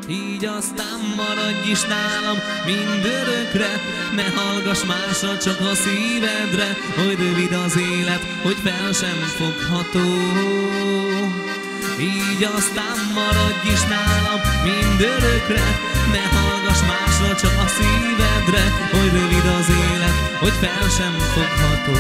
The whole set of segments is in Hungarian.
így aztán maradj is nálam mindörökre. Ne hallgass másra, csak a szívedre, hogy rövid az élet, hogy fel sem fogható. Így aztán maradj is nálam mindörökre. Ne hallgass másra, csak a szívedre, hogy rövid az élet, hogy fel sem fogható.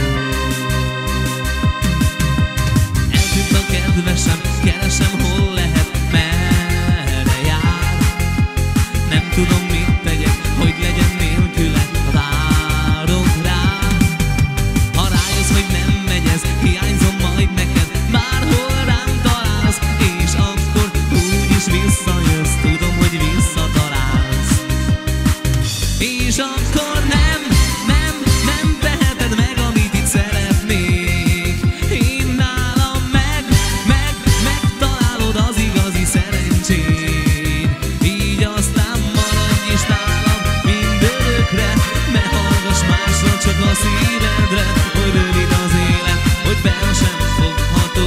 Eltűnt a kedvesem, keresem, hol lehet, merre jár. Nem tudom, mit tegyek, hogy legyen nélküle, várok rá. Ha rájössz, hogy nem megy ez, hiányzom majd neked, bárhol rám találsz, és akkor úgyis visszajössz, tudom, hogy visszatalálsz. És akkor nem teheted meg, amit itt szeretnék. Én nálam megtalálod az igazi szerencsét. Így aztán maradj is nálam mindörökre. Ne hallgass másra, csak a szívedre, hogy rövid az élet, hogy fel sem fogható.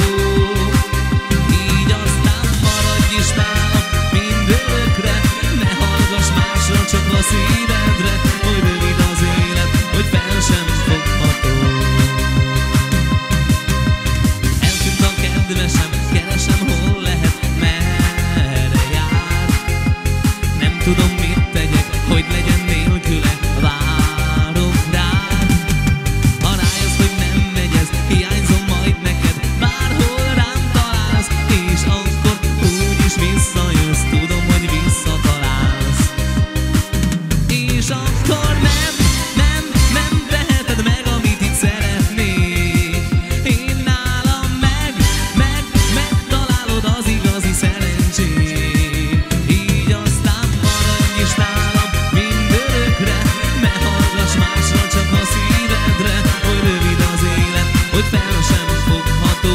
Így aztán maradj is nálam mindörökre. Ne hallgass másra, csak a szívedre, hogy rövid az élet, hogy fel sem fogható. Eltűnt a kedvesem, keresem, hol lehet, merre jár. Nem tudom, mit tegyek, hogy legyen nélküle, várok rád. Ha rájössz, hogy nem megy ez, hiányzom majd neked, bárhol rám találsz, és akkor úgyis visszajössz, tudom, hogy visszatalálsz. És akkor nem teheted meg, amit itt szeretnék. Én nálam megtalálod az igazi szerencsét. Így aztán maradj is nálam mindörökre. Ne hallgass másra, csak a szívedre, hogy rövid az élet, hogy fel sem fogható.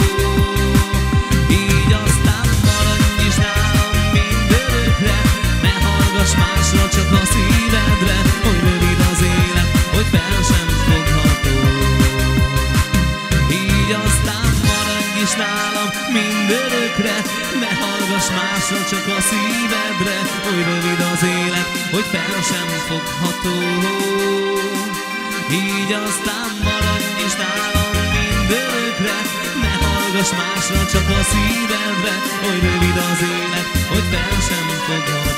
Így aztán maradj is nálam mindörökre. Ne hallgass másra, csak a szívedre, hogy rövid az élet, hogy fel sem fogható. Így aztán maradj is nálam mindörökre. Ne hallgass másra, csak a szívedre, hogy rövid az élet, hogy fel sem fogható. Így aztán maradj is nálam mindörökre. Ne hallgass másra, csak a szívedre, hogy rövid az élet, hogy fel sem fogható.